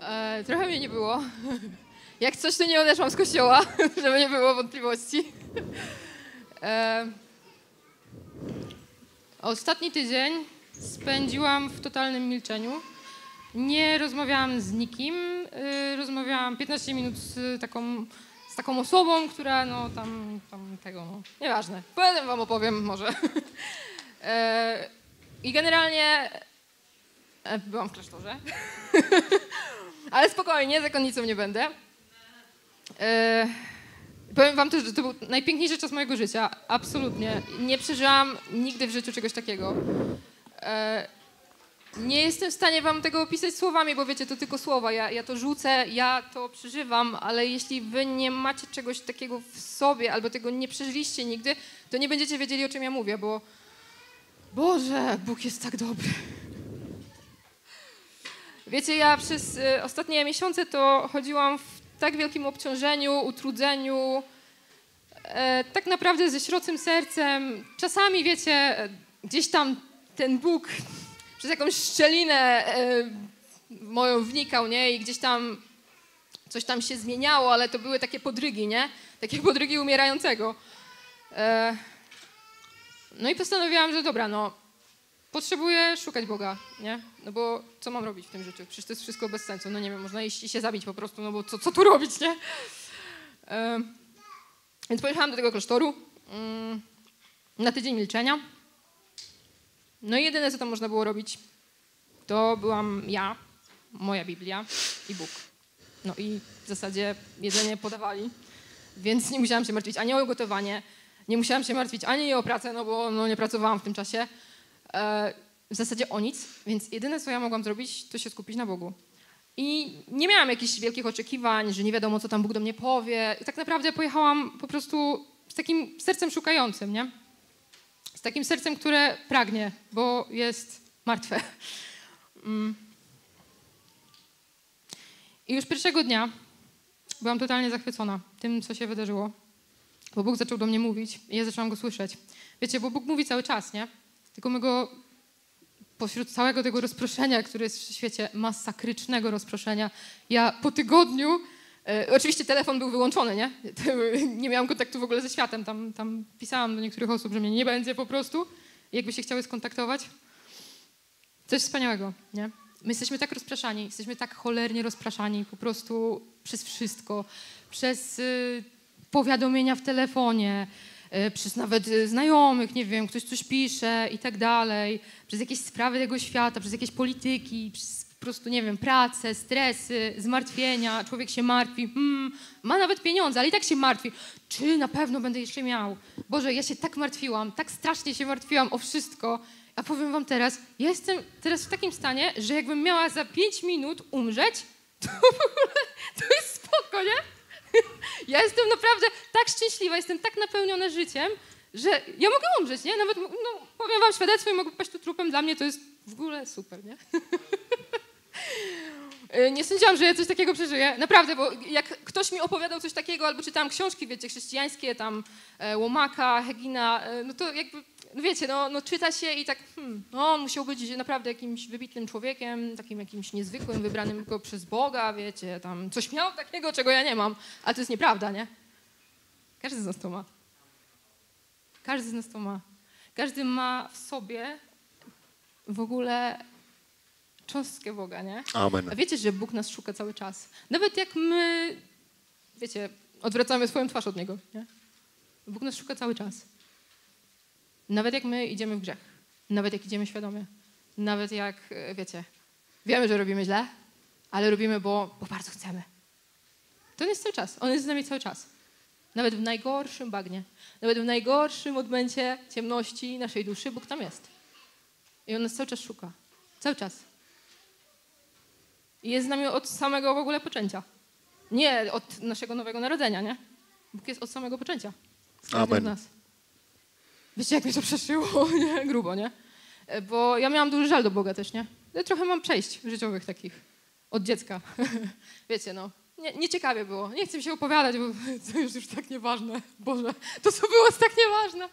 Trochę mnie nie było. Jak coś, to nie odeszłam z kościoła, żeby nie było wątpliwości. Ostatni tydzień spędziłam w totalnym milczeniu. Nie rozmawiałam z nikim. Rozmawiałam 15 minut z taką osobą, która no tam tego, no nieważne. Potem wam opowiem może. I generalnie byłam w klasztorze. Ale spokojnie, zakonnicą nie będę. Powiem wam też, że to był najpiękniejszy czas mojego życia. Absolutnie. Nie przeżyłam nigdy w życiu czegoś takiego. Nie jestem w stanie wam tego opisać słowami, bo wiecie, to tylko słowa. Ja to rzucę, ja to przeżywam, ale jeśli wy nie macie czegoś takiego w sobie albo tego nie przeżyliście nigdy, to nie będziecie wiedzieli, o czym ja mówię, bo Boże, Bóg jest tak dobry. Wiecie, ja przez ostatnie miesiące to chodziłam w tak wielkim obciążeniu, utrudzeniu, tak naprawdę ze środczym sercem. Czasami, wiecie, gdzieś tam ten Bóg przez jakąś szczelinę moją wnikał, nie? I gdzieś tam coś tam się zmieniało, ale to były takie podrygi, nie? Takie podrygi umierającego. No i postanowiłam, że dobra, no potrzebuję szukać Boga, nie? No bo co mam robić w tym życiu? Przecież to jest wszystko bez sensu. No nie wiem, można iść i się zabić po prostu, no bo co tu robić, nie? Więc pojechałam do tego klasztoru na tydzień milczenia. No i jedyne, co tam można było robić, to byłam ja, moja Biblia i Bóg. No i w zasadzie jedzenie podawali, więc nie musiałam się martwić ani o gotowanie, nie musiałam się martwić ani o pracę, no bo no, nie pracowałam w tym czasie. W zasadzie o nic, więc jedyne, co ja mogłam zrobić, to się skupić na Bogu. I nie miałam jakichś wielkich oczekiwań, że nie wiadomo, co tam Bóg do mnie powie. I tak naprawdę pojechałam po prostu z takim sercem szukającym, nie? Z takim sercem, które pragnie, bo jest martwe. I już pierwszego dnia byłam totalnie zachwycona tym, co się wydarzyło. Bo Bóg zaczął do mnie mówić i ja zaczęłam Go słyszeć. Wiecie, bo Bóg mówi cały czas, nie? Tylko my Go pośród całego tego rozproszenia, które jest w świecie, masakrycznego rozproszenia, ja po tygodniu, oczywiście telefon był wyłączony, nie? Nie miałam kontaktu w ogóle ze światem, tam pisałam do niektórych osób, że mnie nie będzie po prostu, jakby się chciały skontaktować. Coś wspaniałego, nie? My jesteśmy tak rozpraszani, jesteśmy tak cholernie rozpraszani po prostu przez wszystko, przez powiadomienia w telefonie, przez nawet znajomych, nie wiem, ktoś coś pisze i tak dalej, przez jakieś sprawy tego świata, przez jakieś polityki, przez po prostu, nie wiem, pracę, stresy, zmartwienia, człowiek się martwi, ma nawet pieniądze, ale i tak się martwi, czy na pewno będę jeszcze miał. Boże, ja się tak martwiłam, tak strasznie się martwiłam o wszystko, a powiem wam teraz, ja jestem teraz w takim stanie, że jakbym miała za 5 minut umrzeć, to w ogóle to jest spoko, nie? Ja jestem naprawdę tak szczęśliwa, jestem tak napełniona życiem, że ja mogę umrzeć, nie? Nawet, no, powiem wam świadectwo i mogę paść tu trupem, dla mnie to jest w ogóle super, nie? Nie sądziłam, że ja coś takiego przeżyję. Naprawdę, bo jak ktoś mi opowiadał coś takiego, albo czytałam książki, wiecie, chrześcijańskie, tam Łomaka, Hegina, no to jakby, no wiecie, no czyta się i tak, no on musiał być naprawdę jakimś wybitnym człowiekiem, takim jakimś niezwykłym, wybranym tylko przez Boga, wiecie, tam coś miał takiego, czego ja nie mam, ale to jest nieprawda, nie? Każdy z nas to ma. Każdy z nas to ma. Każdy ma w sobie w ogóle cząstkę Boga, nie? Amen. A wiecie, że Bóg nas szuka cały czas. Nawet jak my, wiecie, odwracamy swoją twarz od Niego, nie? Bóg nas szuka cały czas. Nawet jak my idziemy w grzech. Nawet jak idziemy świadomie. Nawet jak, wiecie, wiemy, że robimy źle, ale robimy, bo bardzo chcemy. To on jest cały czas. On jest z nami cały czas. Nawet w najgorszym bagnie. Nawet w najgorszym odmęcie ciemności naszej duszy Bóg tam jest. I on nas cały czas szuka. Cały czas. I jest z nami od samego w ogóle poczęcia. Nie od naszego nowego narodzenia, nie? Bóg jest od samego poczęcia. Z każdym z nas. Wiecie, jak mnie to przeszyło? Nie? Grubo, nie? Bo ja miałam duży żal do Boga też, nie? Ja trochę mam przejść życiowych takich. Od dziecka. Wiecie, no. Nieciekawie było. Nie chcę mi się opowiadać, bo to już tak nieważne. Boże, to co było jest tak nieważne.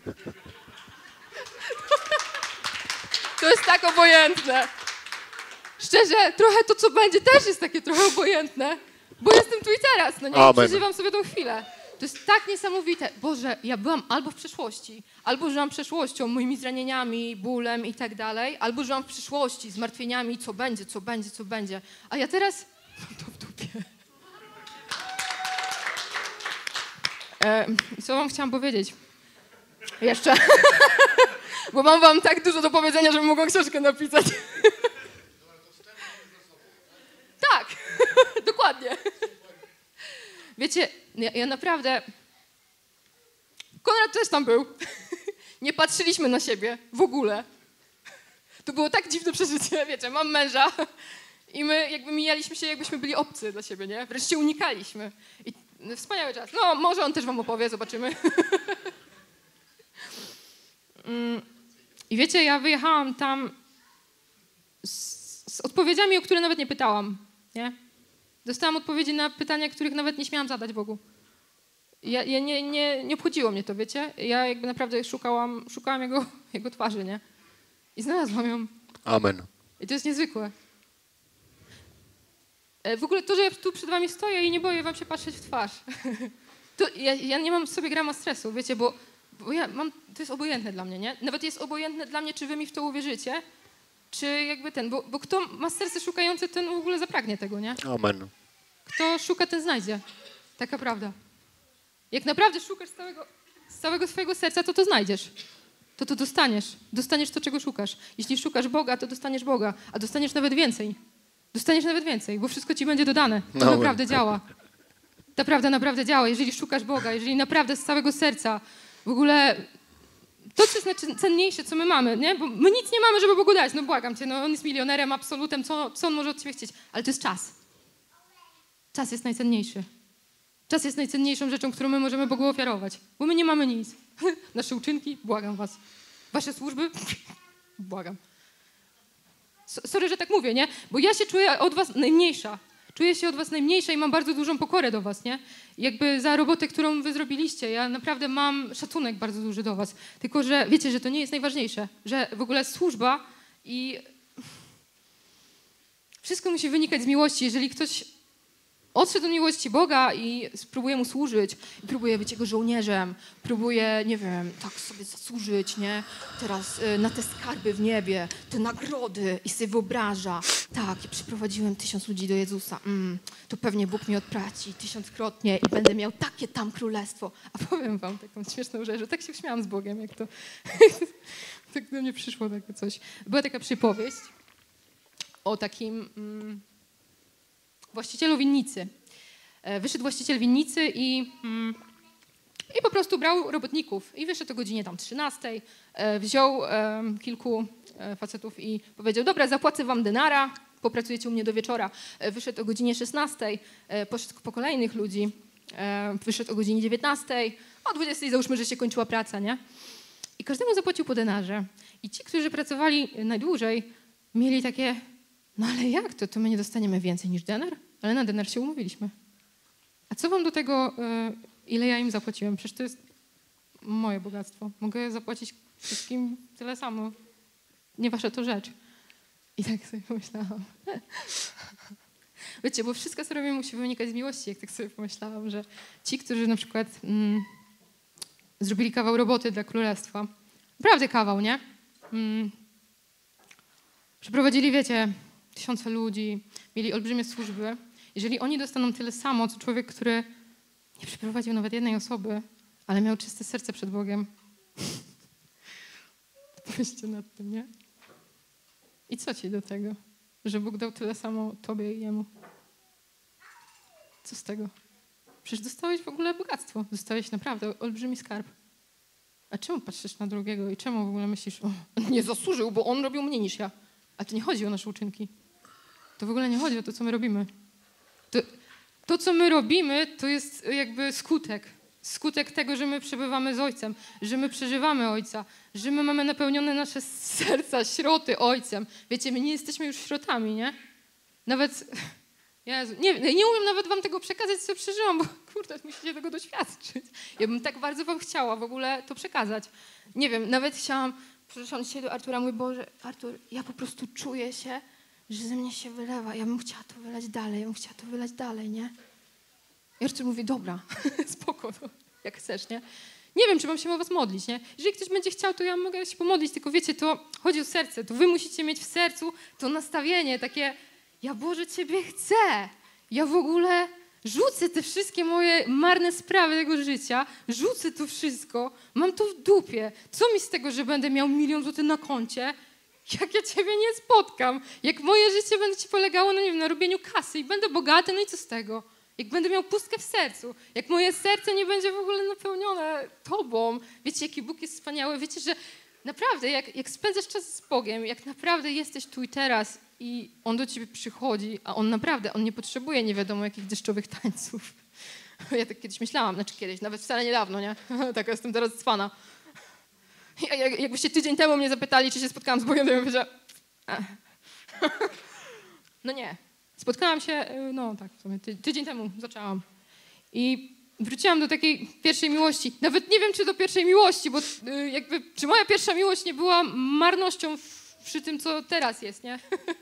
To jest tak obojętne. Szczerze, trochę to, co będzie, też jest takie trochę obojętne, bo jestem tu i teraz, no nie? Amen. Przeżywam sobie tą chwilę. To jest tak niesamowite. Boże, ja byłam albo w przeszłości, albo żyłam przeszłością, moimi zranieniami, bólem i tak dalej, albo żyłam w przyszłości, zmartwieniami, co będzie, co będzie, co będzie. A ja teraz mam to w dupie. Co wam chciałam powiedzieć? Jeszcze. Bo mam wam tak dużo do powiedzenia, żebym mogła książkę napisać. Tak, dokładnie. Wiecie, ja naprawdę... Konrad też tam był. Nie patrzyliśmy na siebie w ogóle. To było tak dziwne przeżycie, wiecie, mam męża i my jakby mijaliśmy się, jakbyśmy byli obcy dla siebie, nie? Wreszcie unikaliśmy. I wspaniały czas. No, może on też wam opowie, zobaczymy. I wiecie, ja wyjechałam tam z odpowiedziami, o które nawet nie pytałam, nie? Dostałam odpowiedzi na pytania, których nawet nie śmiałam zadać Bogu. Nie obchodziło mnie to, wiecie? Ja jakby naprawdę szukałam jego twarzy, nie? I znalazłam ją. Amen. I to jest niezwykłe. W ogóle to, że ja tu przed wami stoję i nie boję wam się patrzeć w twarz. To ja nie mam w sobie grama stresu, wiecie, bo ja mam, to jest obojętne dla mnie, nie? Nawet jest obojętne dla mnie, czy wy mi w to uwierzycie, czy jakby bo kto ma serce szukające, ten w ogóle zapragnie tego, nie? Amen. Kto szuka, ten znajdzie. Taka prawda. Jak naprawdę szukasz z całego swojego serca, to znajdziesz. To dostaniesz. Dostaniesz to, czego szukasz. Jeśli szukasz Boga, to dostaniesz Boga, a dostaniesz nawet więcej. Dostaniesz nawet więcej, bo wszystko ci będzie dodane. To naprawdę działa. Ta prawda naprawdę działa. Jeżeli szukasz Boga, jeżeli naprawdę z całego serca w ogóle to, co jest cenniejsze, co my mamy, nie? Bo my nic nie mamy, żeby Bogu dać. No błagam cię, no on jest milionerem, absolutem, co on może od ciebie chcieć? Ale to jest czas. Czas jest najcenniejszy. Czas jest najcenniejszą rzeczą, którą my możemy Bogu ofiarować. Bo my nie mamy nic. Nasze uczynki, błagam was. Wasze służby, błagam. Sorry, że tak mówię, nie? Bo ja się czuję od was najmniejsza. Czuję się od was najmniejsza i mam bardzo dużą pokorę do was, nie? Jakby za robotę, którą wy zrobiliście. Ja naprawdę mam szacunek bardzo duży do was. Tylko, że wiecie, że to nie jest najważniejsze. Że w ogóle służba i wszystko musi wynikać z miłości. Jeżeli ktoś odszedł do miłości Boga i spróbuje mu służyć, i próbuje być jego żołnierzem, próbuje, nie wiem, tak sobie zasłużyć, nie? Teraz na te skarby w niebie, te nagrody i sobie wyobraża, tak, ja przyprowadziłem 1000 ludzi do Jezusa, to pewnie Bóg mi odpłaci 1000-krotnie i będę miał takie tam królestwo. A powiem wam taką śmieszną rzecz, że tak się śmiałam z Bogiem, jak to tak do mnie przyszło takie coś. Była taka przypowieść o takim właścicielu winnicy. Wyszedł właściciel winnicy i po prostu brał robotników. I wyszedł o godzinie tam 13. Wziął kilku facetów i powiedział, dobra, zapłacę wam denara, popracujecie u mnie do wieczora. Wyszedł o godzinie 16. Poszedł po kolejnych ludzi. Wyszedł o godzinie 19. O 20 załóżmy, że się kończyła praca, nie? I każdemu zapłacił po denarze. I ci, którzy pracowali najdłużej, mieli takie, no ale jak to? To my nie dostaniemy więcej niż denar? Ale na denar się umówiliśmy. A co wam do tego, ile ja im zapłaciłem? Przecież to jest moje bogactwo. Mogę zapłacić wszystkim tyle samo. Nie wasza to rzecz. I tak sobie pomyślałam. Wiecie, bo wszystko, co robimy, musi wynikać z miłości. Jak tak sobie pomyślałam, że ci, którzy na przykład zrobili kawał roboty dla królestwa, naprawdę kawał, nie? Przeprowadzili, wiecie, 1000 ludzi, mieli olbrzymie służby. Jeżeli oni dostaną tyle samo, co człowiek, który nie przeprowadził nawet jednej osoby, ale miał czyste serce przed Bogiem. Pomyślcie nad tym, nie? I co ci do tego, że Bóg dał tyle samo tobie i jemu? Co z tego? Przecież dostałeś w ogóle bogactwo. Dostałeś naprawdę olbrzymi skarb. A czemu patrzysz na drugiego i czemu w ogóle myślisz, o, on nie zasłużył, bo on robił mniej niż ja. A to nie chodzi o nasze uczynki. To w ogóle nie chodzi o to, co my robimy. To, co my robimy, to jest jakby skutek tego, że my przebywamy z Ojcem, że my przeżywamy Ojca, że my mamy napełnione nasze serca, śroty Ojcem. Wiecie, my nie jesteśmy już śrotami, nie? Nawet, Jezu, nie umiem nawet wam tego przekazać, co przeżyłam, bo kurde, musicie tego doświadczyć. Ja bym tak bardzo wam chciała w ogóle to przekazać. Nie wiem, nawet przyszłam dzisiaj do Artura, mówię, Boże, Artur, ja po prostu czuję się, że ze mnie się wylewa. Ja bym chciała to wylać dalej, nie? I Artur mówi, dobra, spoko, no, jak chcesz, nie? Nie wiem, czy mam się o was modlić, nie? Jeżeli ktoś będzie chciał, to ja mogę się pomodlić, tylko wiecie, to chodzi o serce, to wy musicie mieć w sercu to nastawienie takie, ja Boże, Ciebie chcę. Ja w ogóle rzucę te wszystkie moje marne sprawy tego życia, rzucę to wszystko, mam to w dupie. Co mi z tego, że będę miał 1 000 000 złotych na koncie, jak ja Ciebie nie spotkam? Jak moje życie będzie Ci polegało, no nie wiem, na robieniu kasy i będę bogaty, no i co z tego? Jak będę miał pustkę w sercu, jak moje serce nie będzie w ogóle napełnione Tobą. Wiecie, jaki Bóg jest wspaniały. Wiecie, że naprawdę, jak spędzasz czas z Bogiem, jak naprawdę jesteś tu i teraz i On do Ciebie przychodzi, a On naprawdę, On nie potrzebuje nie wiadomo jakich deszczowych tańców. Ja tak kiedyś myślałam, nawet wcale niedawno, nie? Taka jestem teraz cwana. Jakbyście tydzień temu mnie zapytali, czy się spotkałam z Bogiem, to ja bym powiedziała, no nie. Spotkałam się, no tak, w sumie tydzień temu zaczęłam. I wróciłam do takiej pierwszej miłości. Nawet nie wiem, czy do pierwszej miłości, bo czy moja pierwsza miłość nie była marnością przy tym, co teraz jest, nie?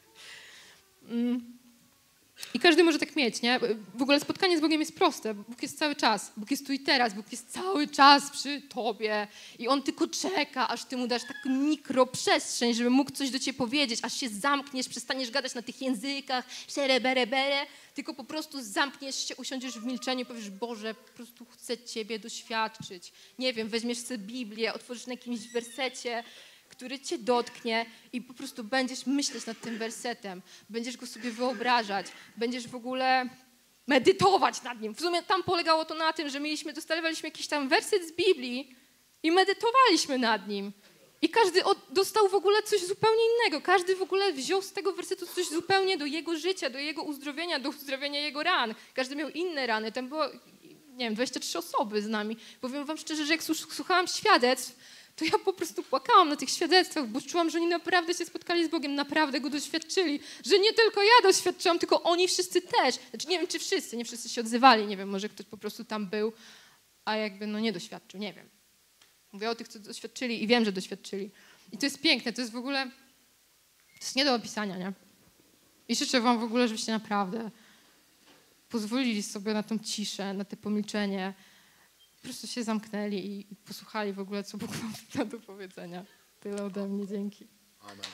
I każdy może tak mieć, nie? W ogóle spotkanie z Bogiem jest proste. Bóg jest cały czas. Bóg jest tu i teraz. Bóg jest cały czas przy tobie. I On tylko czeka, aż ty mu dasz taką mikroprzestrzeń, żeby mógł coś do ciebie powiedzieć, aż się zamkniesz, przestaniesz gadać na tych językach, bere, tylko po prostu zamkniesz się, usiądziesz w milczeniu i powiesz, Boże, po prostu chcę Ciebie doświadczyć. Nie wiem, weźmiesz sobie Biblię, otworzysz na jakimś wersecie, który cię dotknie i po prostu będziesz myśleć nad tym wersetem, będziesz go sobie wyobrażać, będziesz w ogóle medytować nad nim. W sumie tam polegało to na tym, że dostawaliśmy jakiś tam werset z Biblii i medytowaliśmy nad nim. I każdy dostał w ogóle coś zupełnie innego. Każdy w ogóle wziął z tego wersetu coś zupełnie do jego życia, do jego uzdrowienia, do uzdrowienia jego ran. Każdy miał inne rany. Tam było, nie wiem, 23 osoby z nami. Powiem wam szczerze, że jak słuchałam świadectw, to ja po prostu płakałam na tych świadectwach, bo czułam, że oni naprawdę się spotkali z Bogiem, naprawdę Go doświadczyli. Że nie tylko ja doświadczyłam, tylko oni wszyscy też. Znaczy nie wiem, czy wszyscy, nie wszyscy się odzywali, nie wiem, może ktoś po prostu tam był, a jakby nie doświadczył, nie wiem. Mówię o tych, co doświadczyli i wiem, że doświadczyli. I to jest piękne, to jest w ogóle, to jest nie do opisania, nie? I życzę wam w ogóle, żebyście naprawdę pozwolili sobie na tą ciszę, na te pomilczenie, po prostu się zamknęli i posłuchali w ogóle, co Bóg ma do powiedzenia. Tyle ode mnie, dzięki. Amen.